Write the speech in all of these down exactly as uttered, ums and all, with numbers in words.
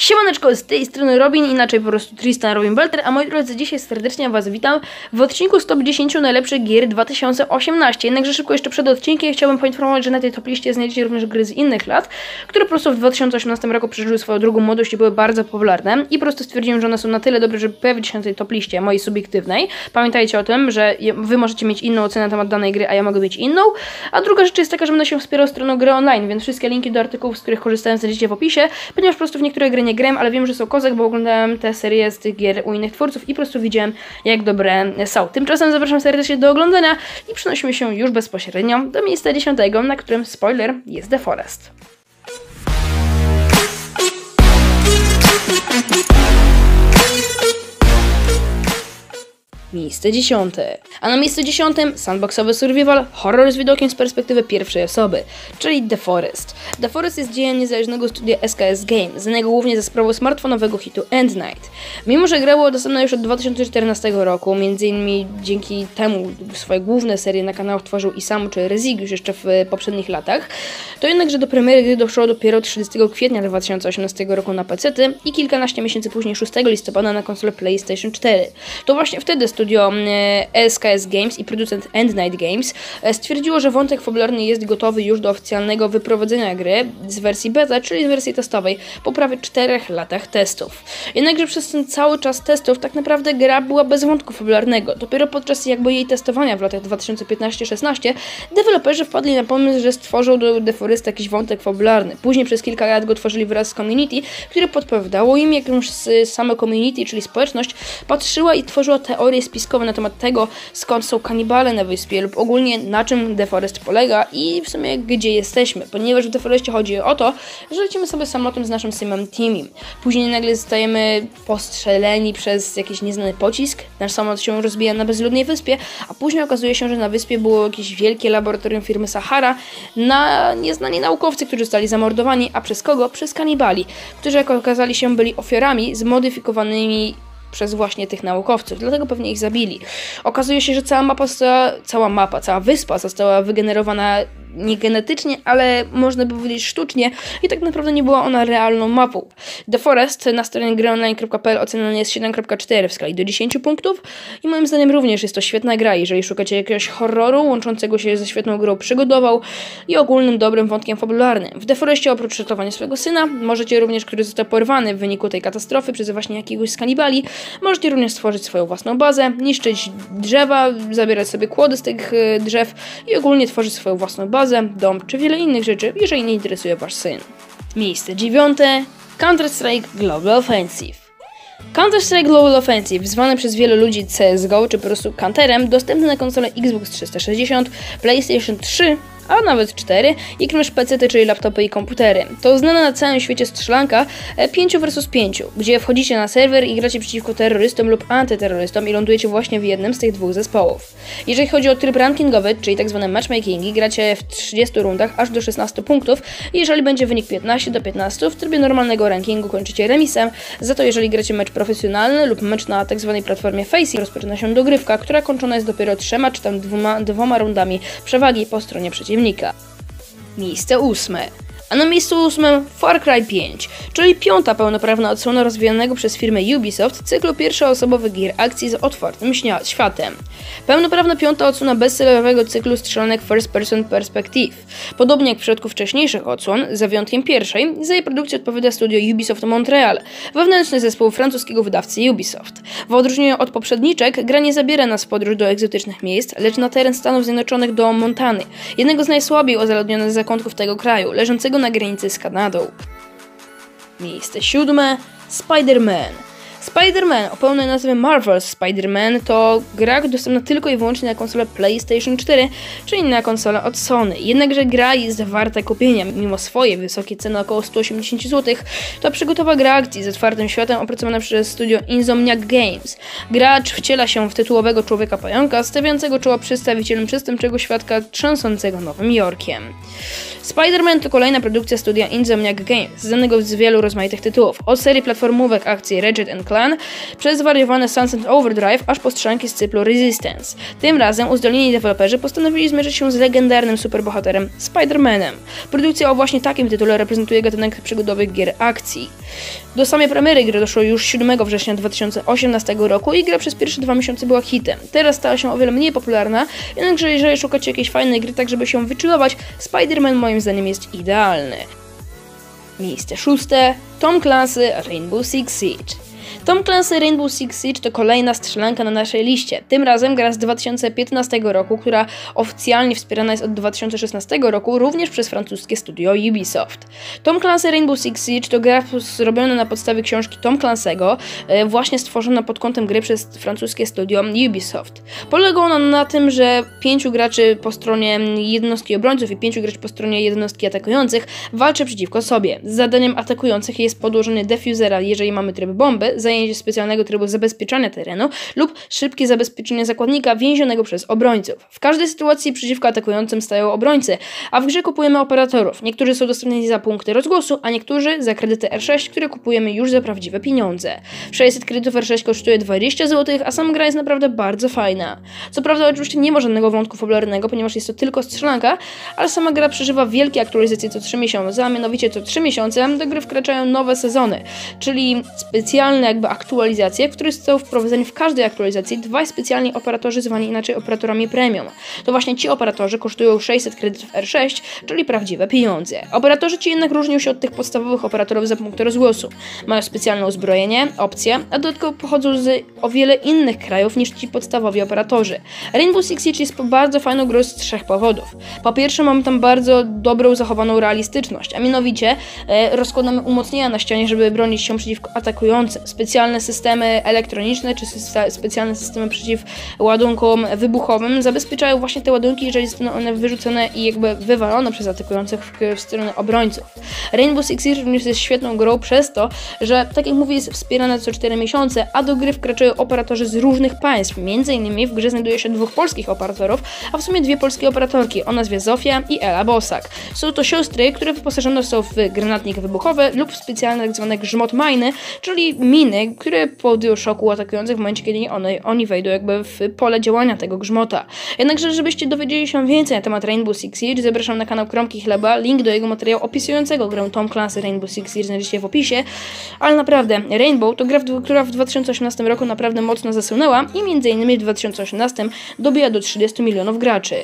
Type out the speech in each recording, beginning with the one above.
Siemaneczko, z tej strony Robin, inaczej po prostu Tristan Robin Belter, a moi drodzy, dzisiaj serdecznie Was witam w odcinku z top dziesięć najlepszych gier dwa tysiące osiemnaście. Jednakże szybko jeszcze przed odcinkiem chciałbym poinformować, że na tej top liście znajdziecie również gry z innych lat, które po prostu w dwa tysiące osiemnastym roku przeżyły swoją drugą młodość i były bardzo popularne i po prostu stwierdziłem, że one są na tyle dobre, żeby pojawić się na tej top liście mojej subiektywnej. Pamiętajcie o tym, że Wy możecie mieć inną ocenę na temat danej gry, a ja mogę mieć inną. A druga rzecz jest taka, że będę się wspierał stroną Gry Online, więc wszystkie linki do artykułów, z których korzystałem, znajdziecie w opisie, ponieważ po prostu w niektóre gry nie grałem, ale wiem, że są kozak, bo oglądałem te serie z tych gier u innych twórców i po prostu widziałem, jak dobre są. Tymczasem zapraszam serdecznie do oglądania i przenosimy się już bezpośrednio do miejsca dziesiątego, na którym, spoiler, jest The Forest. Miejsce dziesiąte. A na miejscu dziesiątym sandboxowy survival, horror z widokiem z perspektywy pierwszej osoby, czyli The Forest. The Forest jest dziełem niezależnego studia S K S Games, znanego głównie ze sprawą smartfonowego hitu End Night. Mimo że gra była dostępna już od dwa tysiące czternastego roku, między innymi dzięki temu swoje główne serie na kanałach tworzył Isamu czy Rezigiusz jeszcze w poprzednich latach, to jednakże do premiery gry doszło dopiero trzydziestego kwietnia dwa tysiące osiemnastego roku na pecety i kilkanaście miesięcy później, szóstego listopada na konsolę PlayStation cztery. To właśnie wtedy studio S K S Games i producent End Night Games stwierdziło, że wątek fabularny jest gotowy już do oficjalnego wyprowadzenia gry z wersji beta, czyli z wersji testowej, po prawie czterech latach testów. Jednakże przez ten cały czas testów tak naprawdę gra była bez wątku fabularnego. Dopiero podczas jakby jej testowania w latach dwa tysiące piętnaście szesnaście deweloperzy wpadli na pomysł, że stworzą do The Forest jakiś wątek fabularny. Później przez kilka lat go tworzyli wraz z community, które podpowiadało im, jak już same community, czyli społeczność, patrzyła i tworzyła teorie spiskowe na temat tego, skąd są kanibale na wyspie lub ogólnie na czym The Forest polega i w sumie gdzie jesteśmy, ponieważ w The Forestie chodzi o to, że lecimy sobie samolotem z naszym Simem Timim. Później nagle zostajemy postrzeleni przez jakiś nieznany pocisk, nasz samolot się rozbija na bezludnej wyspie, a później okazuje się, że na wyspie było jakieś wielkie laboratorium firmy Sahara na nieznani naukowcy, którzy zostali zamordowani, a przez kogo? Przez kanibali, którzy jak okazali się byli ofiarami zmodyfikowanymi przez właśnie tych naukowców, dlatego pewnie ich zabili. Okazuje się, że cała mapa, została, cała mapa, cała wyspa została wygenerowana nie genetycznie, ale można by powiedzieć sztucznie i tak naprawdę nie była ona realną mapą. The Forest na stronie gry online kropka p l oceniony jest siedem przecinek cztery w skali do dziesięciu punktów i moim zdaniem również jest to świetna gra, jeżeli szukacie jakiegoś horroru łączącego się ze świetną grą przygodową i ogólnym dobrym wątkiem fabularnym. W The Forestie oprócz ratowania swojego syna, możecie również, który został porwany w wyniku tej katastrofy przez właśnie jakiegoś z kanibali, możecie również stworzyć swoją własną bazę, niszczyć drzewa, zabierać sobie kłody z tych drzew i ogólnie tworzyć swoją własną bazę, dom czy wiele innych rzeczy, jeżeli nie interesuje Wasz syn. Miejsce dziewiąte. Counter-Strike Global Offensive. Counter-Strike Global Offensive, zwany przez wielu ludzi C S G O czy po prostu Counterem, dostępny na konsolę Xbox trzysta sześćdziesiąt, PlayStation trzy, a nawet cztery, jak również pecety, czyli laptopy i komputery. To znana na całym świecie strzelanka pięć versus pięć, gdzie wchodzicie na serwer i gracie przeciwko terrorystom lub antyterrorystom i lądujecie właśnie w jednym z tych dwóch zespołów. Jeżeli chodzi o tryb rankingowy, czyli tak zwane matchmakingi, gracie w trzydziestu rundach aż do szesnastu punktów i jeżeli będzie wynik piętnaście do piętnastu, w trybie normalnego rankingu kończycie remisem, za to jeżeli gracie mecz profesjonalny lub mecz na tak zwanej platformie Faceit, rozpoczyna się dogrywka, która kończona jest dopiero trzema czy tam dwoma, dwoma rundami przewagi po stronie przeciwnika. Miejsce ósme. A na miejscu ósmym Far Cry pięć, czyli piąta pełnoprawna odsłona rozwijanego przez firmę Ubisoft cyklu pierwszoosobowych gier akcji z otwartym światem. Pełnoprawna piąta odsłona bestsellerowego cyklu strzelanek First Person Perspective. Podobnie jak w przypadku wcześniejszych odsłon, za wyjątkiem pierwszej, za jej produkcję odpowiada studio Ubisoft Montreal, wewnętrzny zespół francuskiego wydawcy Ubisoft. W odróżnieniu od poprzedniczek, gra nie zabiera nas w podróż do egzotycznych miejsc, lecz na teren Stanów Zjednoczonych do Montany, jednego z najsłabiej ozaludnionych zakątków tego kraju, leżącego na granicy z Kanadą. Miejsce siódme. Spider-Man. Spider-Man o pełnej nazwie Marvel's Spider-Man to gra dostępna tylko i wyłącznie na konsolę PlayStation cztery, czyli na konsolę od Sony. Jednakże gra jest warta kupienia, mimo swojej wysokiej ceny około sto osiemdziesiąt złotych. To przygotowa gra akcji z otwartym światem opracowana przez studio Insomniac Games. Gracz wciela się w tytułowego człowieka pająka, stawiającego czoła przedstawicielem przestępczego świadka trzęsącego Nowym Jorkiem. Spider-Man to kolejna produkcja studia Insomniac Games, znanego z wielu rozmaitych tytułów, od serii platformówek akcji Ratchet and Clan, przez zwariowane Sunset Overdrive, aż po strzelanki z cyklu Resistance. Tym razem uzdolnieni deweloperzy postanowili zmierzyć się z legendarnym superbohaterem Spider-Manem. Produkcja o właśnie takim tytule reprezentuje gatunek przygodowych gier akcji. Do samej premiery gry doszło już siódmego września dwa tysiące osiemnastego roku i gra przez pierwsze dwa miesiące była hitem. Teraz stała się o wiele mniej popularna, jednakże jeżeli szukacie jakiejś fajnej gry, tak żeby się wychillować, Spider-Man moim zdaniem jest idealny. Miejsce szóste. Tom Clancy Rainbow Six Siege. Tom Clancy Rainbow Six Siege to kolejna strzelanka na naszej liście. Tym razem gra z dwa tysiące piętnastego roku, która oficjalnie wspierana jest od dwa tysiące szesnastego roku również przez francuskie studio Ubisoft. Tom Clancy Rainbow Six Siege to gra zrobiona na podstawie książki Tom Clancy'ego, właśnie stworzona pod kątem gry przez francuskie studio Ubisoft. Polega ona na tym, że pięciu graczy po stronie jednostki obrońców i pięciu graczy po stronie jednostki atakujących walczy przeciwko sobie. Zadaniem atakujących jest podłożenie defusera, jeżeli mamy tryb bomby, zajęcie specjalnego trybu zabezpieczania terenu lub szybkie zabezpieczenie zakładnika więzionego przez obrońców. W każdej sytuacji przeciwko atakującym stają obrońcy, a w grze kupujemy operatorów. Niektórzy są dostępni za punkty rozgłosu, a niektórzy za kredyty R sześć, które kupujemy już za prawdziwe pieniądze. sześćset kredytów R sześć kosztuje dwadzieścia złotych, a sama gra jest naprawdę bardzo fajna. Co prawda oczywiście nie ma żadnego wątku fabularnego, ponieważ jest to tylko strzelanka, ale sama gra przeżywa wielkie aktualizacje co trzy miesiące, a mianowicie co trzy miesiące do gry wkraczają nowe sezony, czyli specjalne jakby aktualizacje, które zostały wprowadzeni w każdej aktualizacji dwaj specjalni operatorzy zwani inaczej operatorami premium. To właśnie ci operatorzy kosztują sześćset kredytów R sześć, czyli prawdziwe pieniądze. Operatorzy ci jednak różnią się od tych podstawowych operatorów za punkty rozgłosu. Mają specjalne uzbrojenie, opcje, a dodatkowo pochodzą z o wiele innych krajów niż ci podstawowi operatorzy. Rainbow Six Siege jest bardzo fajną grą z trzech powodów. Po pierwsze, mamy tam bardzo dobrą zachowaną realistyczność, a mianowicie e, rozkładamy umocnienia na ścianie, żeby bronić się przeciwko atakującym. Specjalne systemy elektroniczne czy specjalne systemy przeciw ładunkom wybuchowym zabezpieczają właśnie te ładunki, jeżeli zostaną one wyrzucone i jakby wywalone przez atakujących w, w stronę obrońców. Rainbow Six Siege również jest świetną grą przez to, że tak jak mówię jest wspierane co cztery miesiące, a do gry wkraczają operatorzy z różnych państw. Między innymi w grze znajduje się dwóch polskich operatorów, a w sumie dwie polskie operatorki o nazwie Zofia i Ela Bosak. Są to siostry, które wyposażone są w granatnik wybuchowy lub w specjalne tak zwane grzmot miny, czyli miny, które powodują szoku atakujących w momencie, kiedy one, oni wejdą jakby w pole działania tego grzmota. Jednakże, żebyście dowiedzieli się więcej na temat Rainbow Six Siege, zapraszam na kanał Kromki Chleba, link do jego materiału opisującego grę Tom Clancy Rainbow Six Siege znajdziecie w opisie, ale naprawdę, Rainbow to gra, która w dwa tysiące osiemnastym roku naprawdę mocno zasunęła i między innymi w dwa tysiące osiemnastym dobiła do trzydziestu milionów graczy.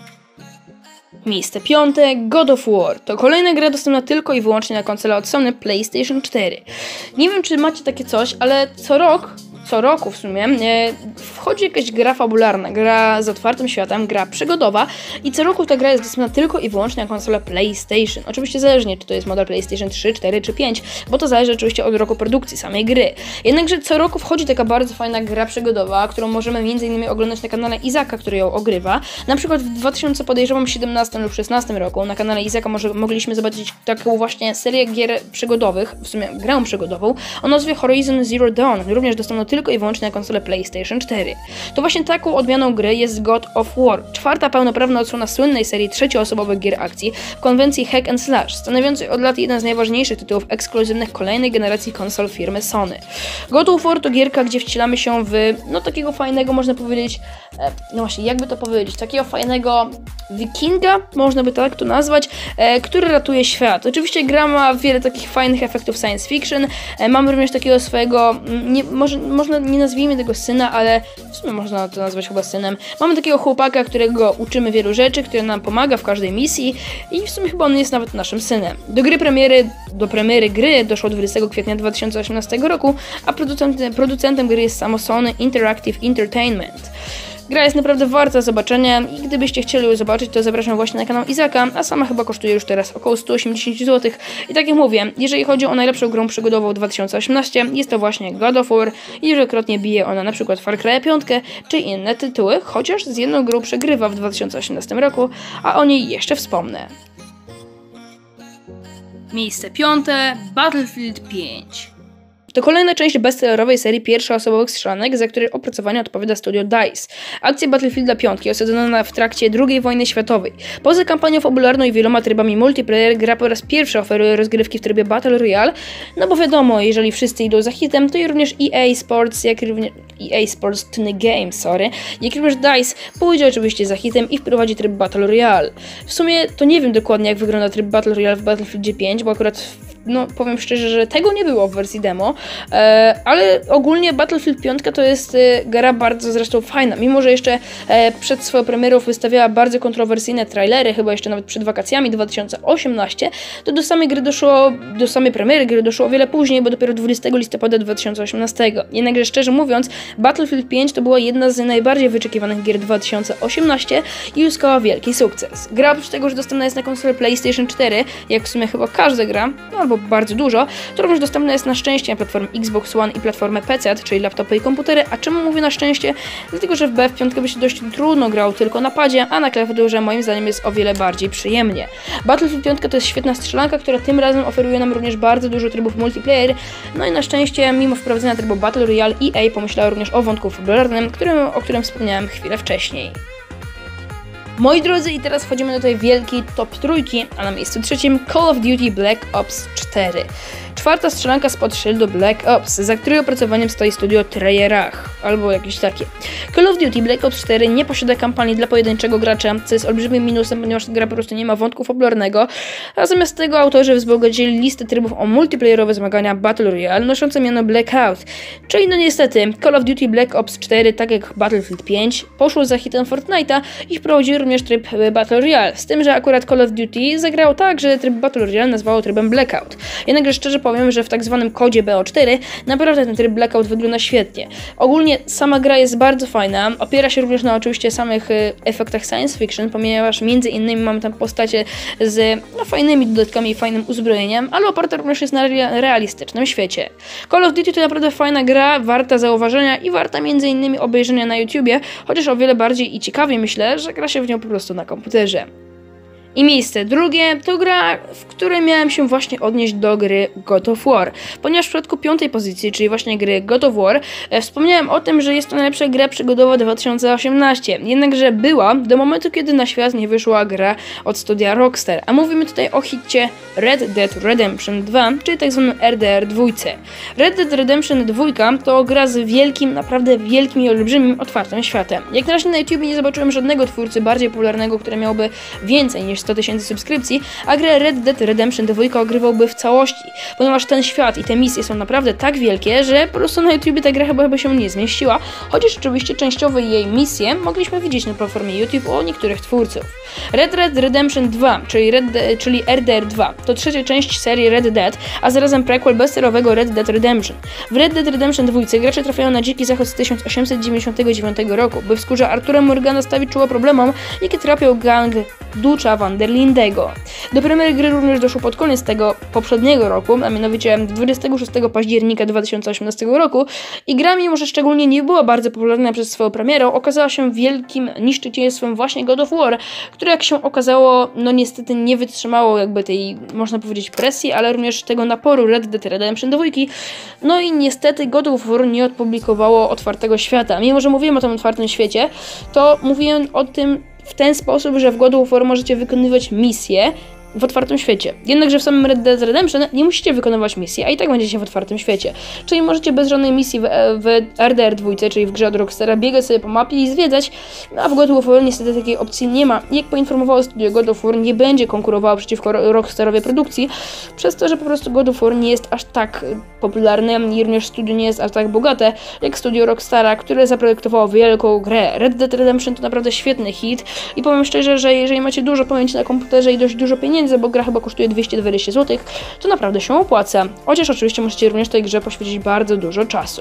Miejsce piąte. God of War. To kolejna gra dostępna tylko i wyłącznie na konsolę od Sony PlayStation cztery. Nie wiem, czy macie takie coś, ale co rok, co roku w sumie, e, wchodzi jakaś gra fabularna, gra z otwartym światem, gra przygodowa i co roku ta gra jest dostępna tylko i wyłącznie na konsolę PlayStation. Oczywiście zależnie, czy to jest model PlayStation trzy, cztery czy pięć, bo to zależy oczywiście od roku produkcji samej gry. Jednakże co roku wchodzi taka bardzo fajna gra przygodowa, którą możemy między innymi oglądać na kanale Izaka, który ją ogrywa. Na przykład w dwa tysiące siedemnastym lub szesnastym roku na kanale Izaka może, mogliśmy zobaczyć taką właśnie serię gier przygodowych, w sumie grę przygodową, o nazwie Horizon Zero Dawn, również dostępną tylko i wyłącznie na konsolę PlayStation cztery. To właśnie taką odmianą gry jest God of War, czwarta pełnoprawna odsłona słynnej serii trzecioosobowych gier akcji w konwencji Hack and Slash, stanowiącej od lat jeden z najważniejszych tytułów ekskluzywnych kolejnej generacji konsol firmy Sony. God of War to gierka, gdzie wcielamy się w, no takiego fajnego, można powiedzieć, e, no właśnie, jakby to powiedzieć, takiego fajnego wikinga, można by tak to nazwać, e, który ratuje świat. Oczywiście gra ma wiele takich fajnych efektów science fiction, e, mamy również takiego swojego, nie, może, można nie nazwijmy tego syna, ale w sumie można to nazwać chyba synem. Mamy takiego chłopaka, którego uczymy wielu rzeczy, który nam pomaga w każdej misji i w sumie chyba on jest nawet naszym synem. Do gry premiery, do premiery gry doszło dwudziestego kwietnia dwa tysiące osiemnastego roku, a producentem, producentem gry jest samo Sony Interactive Entertainment. Gra jest naprawdę warta zobaczenia i gdybyście chcieli ją zobaczyć, to zapraszam właśnie na kanał Izaka, a sama chyba kosztuje już teraz około sto osiemdziesiąt złotych. I tak jak mówię, jeżeli chodzi o najlepszą grę przygodową dwa tysiące osiemnastego, jest to właśnie God of War i wielokrotnie bije ona na przykład Far Cry pięć czy inne tytuły, chociaż z jedną grą przegrywa w dwa tysiące osiemnastym roku, a o niej jeszcze wspomnę. Miejsce piąte. Battlefield pięć. To kolejna część bestsellerowej serii pierwszoosobowych strzelanek, za której opracowanie odpowiada studio DICE. Akcja Battlefielda pięć osadzona w trakcie drugiej wojny światowej. Poza kampanią fabularną i wieloma trybami multiplayer, gra po raz pierwszy oferuje rozgrywki w trybie Battle Royale, no bo wiadomo, jeżeli wszyscy idą za hitem, to i również E A Sports, jak również E A Sports Tiny Games, sorry, jak również DICE pójdzie oczywiście za hitem i wprowadzi tryb Battle Royale. W sumie to nie wiem dokładnie, jak wygląda tryb Battle Royale w Battlefieldzie pięć, bo akurat no powiem szczerze, że tego nie było w wersji demo, e, ale ogólnie Battlefield pięć to jest e, gra bardzo zresztą fajna, mimo że jeszcze e, przed swoją premierą wystawiała bardzo kontrowersyjne trailery, chyba jeszcze nawet przed wakacjami dwa tysiące osiemnastego, to do samej gry doszło, do samej premiery gry doszło o wiele później, bo dopiero dwudziestego listopada dwa tysiące osiemnastego. Jednakże szczerze mówiąc, Battlefield pięć to była jedna z najbardziej wyczekiwanych gier dwa tysiące osiemnastego i uzyskała wielki sukces. Gra oprócz tego, że dostępna jest na konsolę PlayStation cztery, jak w sumie chyba każda gra, no albo bardzo dużo, to również dostępna jest na szczęście na platformę Xbox One i platformę P C, czyli laptopy i komputery. A czemu mówię na szczęście? Dlatego, że w B F pięć by się dość trudno grało tylko na padzie, a na klawiaturze moim zdaniem jest o wiele bardziej przyjemnie. Battlefield pięć to jest świetna strzelanka, która tym razem oferuje nam również bardzo dużo trybów multiplayer, no i na szczęście mimo wprowadzenia trybu Battle Royale E A pomyślała również o wątku fabularnym, którym, o którym wspomniałem chwilę wcześniej. Moi drodzy, i teraz wchodzimy do tej wielkiej top trójki, a na miejscu trzecim Call of Duty Black Ops cztery. Czwarta strzelanka spod szyldu Black Ops, za której opracowaniem stoi studio Treyarch, albo jakieś takie. Call of Duty Black Ops cztery nie posiada kampanii dla pojedynczego gracza, co jest olbrzymim minusem, ponieważ gra po prostu nie ma wątku fabularnego, a zamiast tego autorzy wzbogacili listę trybów o multiplayerowe zmagania Battle Royale, noszące miano Blackout. Czyli no niestety, Call of Duty Black Ops cztery, tak jak Battlefield pięć, poszło za hitem Fortnite'a i wprowadził również tryb Battle Royale, z tym, że akurat Call of Duty zagrało tak, że tryb Battle Royale nazwało trybem Blackout. Jednakże szczerze powiem, że w tak zwanym kodzie B O cztery naprawdę ten tryb Blackout wygląda świetnie. Ogólnie sama gra jest bardzo fajna, opiera się również na oczywiście samych y, efektach science fiction, ponieważ między innymi mamy tam postacie z no, fajnymi dodatkami i fajnym uzbrojeniem, ale oparta również jest na re realistycznym świecie. Call of Duty to naprawdę fajna gra, warta zauważenia i warta między innymi obejrzenia na YouTubie, chociaż o wiele bardziej i ciekawiej myślę, że gra się w nią po prostu na komputerze. I miejsce drugie to gra, w której miałem się właśnie odnieść do gry God of War, ponieważ w przypadku piątej pozycji, czyli właśnie gry God of War, e, wspomniałem o tym, że jest to najlepsza gra przygodowa dwa tysiące osiemnastego, jednakże była do momentu, kiedy na świat nie wyszła gra od studia Rockstar, a mówimy tutaj o hicie Red Dead Redemption dwa, czyli tak zwanym R D R dwa. Red Dead Redemption dwa to gra z wielkim, naprawdę wielkim i olbrzymim otwartym światem. Jak na razie na YouTube nie zobaczyłem żadnego twórcy bardziej popularnego, który miałby więcej niż sto tysięcy subskrypcji, a grę Red Dead Redemption dwa ogrywałby w całości, ponieważ ten świat i te misje są naprawdę tak wielkie, że po prostu na YouTube ta gra chyba by się nie zmieściła, chociaż oczywiście częściowe jej misje mogliśmy widzieć na platformie YouTube u niektórych twórców. Red Dead Redemption dwa, czyli, Red De czyli R D R dwa, to trzecia część serii Red Dead, a zarazem prequel bestsellerowego Red Dead Redemption. W Red Dead Redemption dwa gracze trafiają na dziki zachód z tysiąc osiemset dziewięćdziesiątego dziewiątego roku, by w skórze Artura Morgana stawić czoło problemom, jakie trapią gang Dutcha van der Lindego. Do premiery gry również doszło pod koniec tego poprzedniego roku, a mianowicie dwudziestego szóstego października dwa tysiące osiemnastego roku i gra, mimo że szczególnie nie była bardzo popularna przez swoją premierę, okazała się wielkim niszczycielstwem właśnie God of War, które jak się okazało, no niestety nie wytrzymało jakby tej, można powiedzieć, presji, ale również tego naporu Red Dead Redemption dwa. No i niestety God of War nie odpublikowało otwartego świata. Mimo że mówiłem o tym otwartym świecie, to mówiłem o tym w ten sposób, że w God of War możecie wykonywać misje w otwartym świecie. Jednakże w samym Red Dead Redemption nie musicie wykonywać misji, a i tak będziecie w otwartym świecie. Czyli możecie bez żadnej misji w, w R D R dwa, czyli w grze od Rockstara, biegać sobie po mapie i zwiedzać, a w God of War niestety takiej opcji nie ma. Jak poinformowało studio, God of War nie będzie konkurowało przeciwko Rockstarowej produkcji, przez to, że po prostu God of War nie jest aż tak popularne i również studio nie jest aż tak bogate, jak studio Rockstara, które zaprojektowało wielką grę. Red Dead Redemption to naprawdę świetny hit i powiem szczerze, że jeżeli macie dużo pamięci na komputerze i dość dużo pieniędzy, bo gra chyba kosztuje dwieście dwadzieścia złotych, to naprawdę się opłaca. Chociaż oczywiście musicie również tej grze poświęcić bardzo dużo czasu.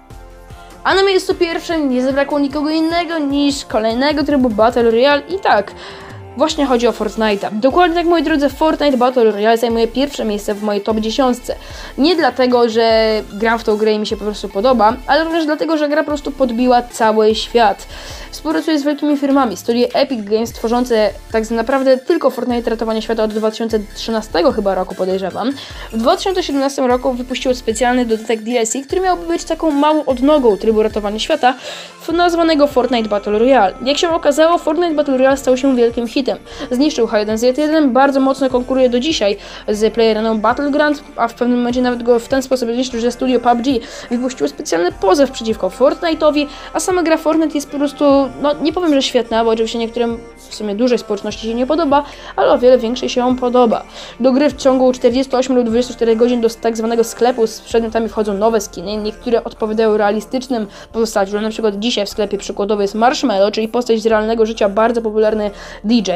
A na miejscu pierwszym nie zabrakło nikogo innego niż kolejnego trybu Battle Royale i tak, Właśnie chodzi o Fortnite'a. Dokładnie tak, moi drodzy, Fortnite Battle Royale zajmuje pierwsze miejsce w mojej top dziesięć. Nie dlatego, że gram w tą grę i mi się po prostu podoba, ale również dlatego, że gra po prostu podbiła cały świat. Współpracuje z wielkimi firmami. Studio Epic Games tworzące tak naprawdę tylko Fortnite ratowanie świata od dwa tysiące trzynastego chyba roku, podejrzewam. W dwa tysiące siedemnastym roku wypuściło specjalny dodatek D L C, który miałby być taką małą odnogą trybu ratowania świata, nazwanego Fortnite Battle Royale. Jak się okazało, Fortnite Battle Royale stał się wielkim hitem. Zniszczył H jeden Z jeden, bardzo mocno konkuruje do dzisiaj z PlayerUnknown Battleground, a w pewnym momencie nawet go w ten sposób zniszczył, że studio P U B G wypuściło specjalny pozew przeciwko Fortnite'owi, a sama gra Fortnite jest po prostu, no nie powiem, że świetna, bo oczywiście niektórym w sumie dużej społeczności się nie podoba, ale o wiele większej się ją podoba. Do gry w ciągu czterdziestu ośmiu lub dwudziestu czterech godzin do tak zwanego sklepu z przedmiotami wchodzą nowe skiny, niektóre odpowiadają realistycznym postaciom, na przykład dzisiaj w sklepie przykładowy jest Marshmallow, czyli postać z realnego życia, bardzo popularny D J,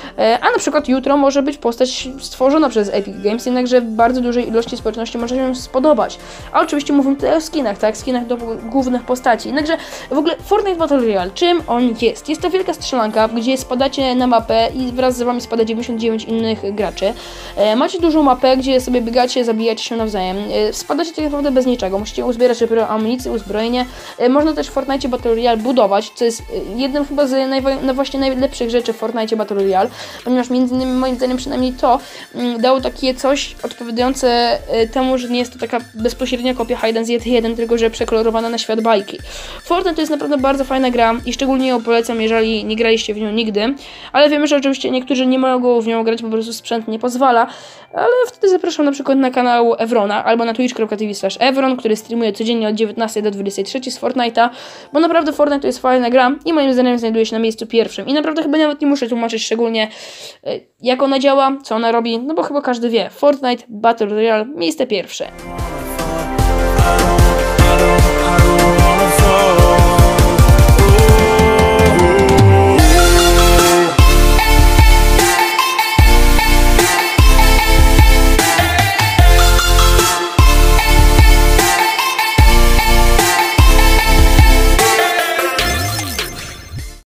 a na przykład jutro może być postać stworzona przez Epic Games, jednakże w bardzo dużej ilości społeczności może się spodobać. A oczywiście mówimy tutaj o skinach, tak, skinach do głównych postaci. Jednakże w ogóle Fortnite Battle Royale, czym on jest? Jest to wielka strzelanka, gdzie spadacie na mapę i wraz z wami spada dziewięćdziesiąt dziewięć innych graczy. E, macie dużą mapę, gdzie sobie biegacie, zabijacie się nawzajem. E, spadacie tak naprawdę bez niczego. Musicie uzbierać dopiero amunicję, uzbrojenie. E, można też w Fortnite Battle Royale budować, co jest jednym chyba z najwa- no właśnie najlepszych rzeczy w Fortnite Battle Royale, ponieważ między innymi moim zdaniem przynajmniej to mm, dało takie coś odpowiadające y, temu, że nie jest to taka bezpośrednia kopia H jeden Z jeden, tylko że przekolorowana na świat bajki. Fortnite to jest naprawdę bardzo fajna gra i szczególnie ją polecam, jeżeli nie graliście w nią nigdy, ale wiemy, że oczywiście niektórzy nie mogą w nią grać, po prostu sprzęt nie pozwala, ale wtedy zapraszam na przykład na kanał Evrona albo na twitch kropka tv slash evron, który streamuje codziennie od dziewiętnastej do dwudziestej trzeciej z Fortnite'a, bo naprawdę Fortnite to jest fajna gra i moim zdaniem znajduje się na miejscu pierwszym i naprawdę chyba nawet nie muszę tłumaczyć szczególnie jak ona działa, co ona robi, no bo chyba każdy wie. Fortnite Battle Royale, miejsce pierwsze.